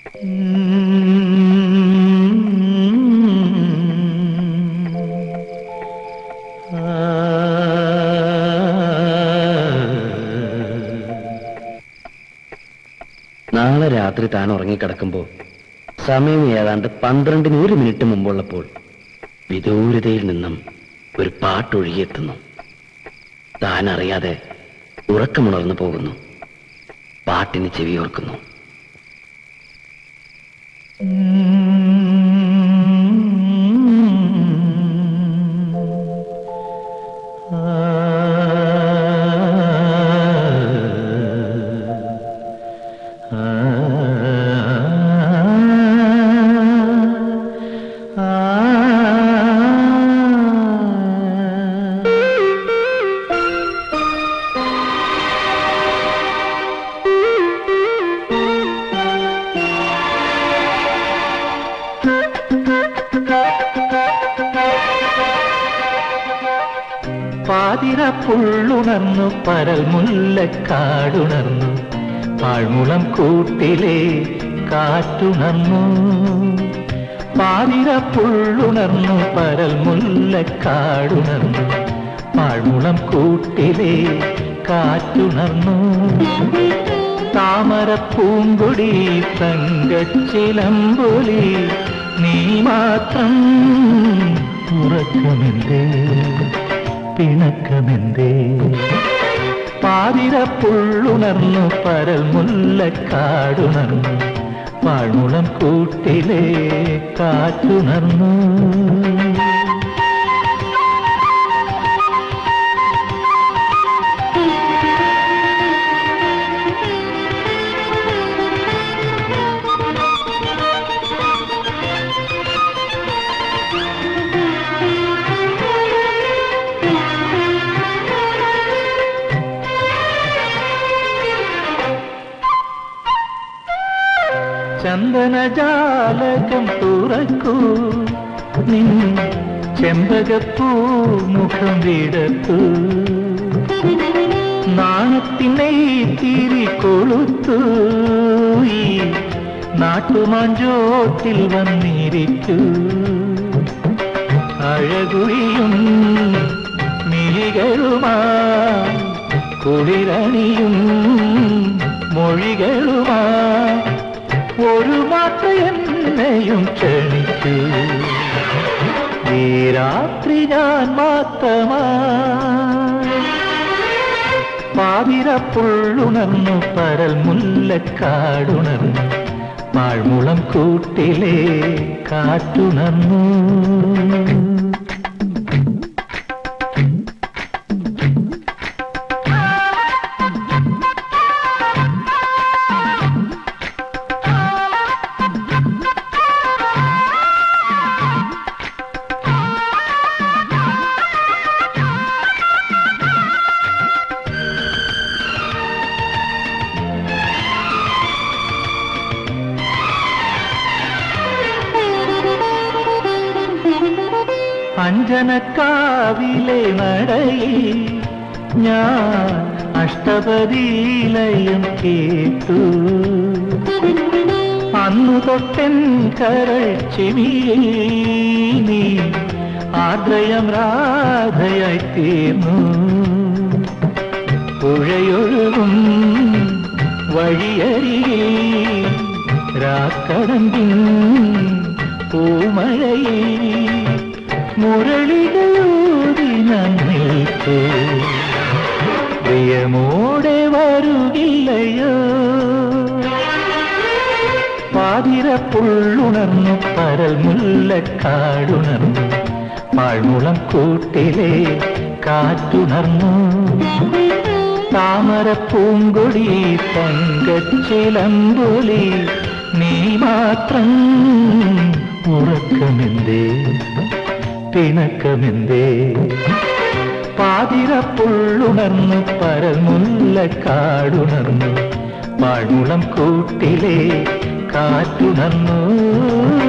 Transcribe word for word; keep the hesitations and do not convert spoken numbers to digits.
നാളെ രാത്രി താൻ ഉറങ്ങിക്കിടക്കുമ്പോൾ സമയം ഏതാണ്ട് പന്ത്രണ്ടിന് ഒരു മിനിറ്റ് മുമ്പുള്ളപ്പോൾ വിദൂരതയിൽ നിന്നും ഒരു പാട്ടൊഴുകിയെത്തുന്നു. താൻ അറിയാതെ ഉറക്കമുണർന്നു പോകുന്നു. പാട്ടിന് ചെവിയോർക്കുന്നു. പാതിരപ്പുള്ളുണർന്നു പരൽ മുല്ലക്കാടുണർന്നു പാഴ്മുളം കൂട്ടിലെ കാറ്റുണർന്നു. പാതിരപ്പുള്ളുണർന്നു പരൽ മുല്ലക്കാടുണർന്നു പാഴ്മുളം കൂട്ടിലെ കാറ്റുണർന്നു. താമരപ്പൂങ്കൊടി തങ്കച്ചിലമ്പൊലി നീ മാത്രം ഉറക്കമെന്തേ പിണക്കമെന്തേ. പാതിരപ്പുള്ളുണർന്നു പരൽ മുല്ലക്കാടുണർന്നു പാഴ്മുളം കൂട്ടിലെ കാറ്റുണർന്നു. ചന്ദനജാലകം തുറക്കൂ നിൻ ചെമ്പകപ്പൂ മുഖം വിടത്തു. നാണത്തിനെ തിരി കൊളുത്തു ഈ നാട്ടുമാഞ്ചോട്ടിൽ വന്നിരിക്കൂ. അഴകുഴിയും മിഴികളുമാ കുളിരണിയും മൊഴികളുമാ ഒരു മാത്ര എന്നെയും ക്ഷണിക്കൂ. ഈ രാത്രി ഞാൻ മാത്രമാ. പാതിരപ്പുള്ളുണർന്നു പരൽ മുല്ലക്കാടുണർന്നു പാഴ്മുളം കൂട്ടിലെ കാറ്റുണർന്നു. അഞ്ജനക്കാവിലെ നടയിൽ ഞാൻ അഷ്ടപതിലയം കേട്ടു. അന്നു തൊട്ടൻ കരൾ ചെവിയിൽ നീ ആദ്രയം രാധയായി തീർന്നു. പുഴയൊഴുകും വഴിയരികിൽ രാക്കടമ്പിൻ പൂമഴയിൽ മുരളികളൂതി ഞാൻ നിൽക്കൂ. പ്രിയമോടെ വരുകില്ലയോ. പാതിരപ്പുള്ളുണർന്നു പരൽ മുല്ലക്കാടുണർന്നു പാഴ്മുളം കൂട്ടിലെ കാറ്റുണർന്നു. താമരപ്പൂങ്കൊടി തങ്കച്ചിലമ്പൊലി നീ മാത്രം ഉറക്കമെന്തേ പിണക്കമെന്തേ. പാതിരപ്പുള്ളുണർന്നു പരൽ മുല്ലക്കാടുണർന്നു പാഴ്മുളം കൂട്ടിലെ കാറ്റുണർന്നു.